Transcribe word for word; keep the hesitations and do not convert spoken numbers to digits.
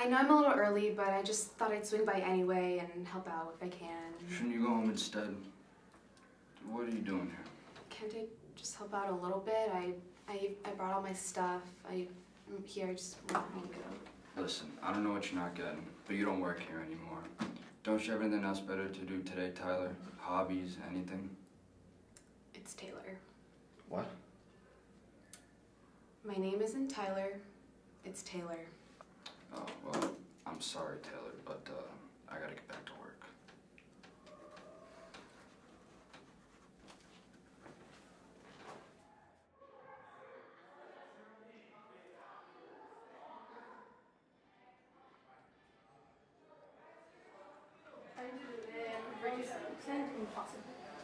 know I'm a little early, but I just thought I'd swing by anyway and help out if I can. Shouldn't you go home instead? What are you doing here? Can't I just help out a little bit? I I, I brought all my stuff. I, I'm here, I just want to go. Listen, I don't know what you're not getting, but you don't work here anymore. Don't you have anything else better to do today, Tyler? Hobbies, anything? It's Taylor. What? My name isn't Tyler, it's Taylor. Oh, well, I'm sorry, Taylor, but uh, I gotta get back to work. I did it, and very impossible.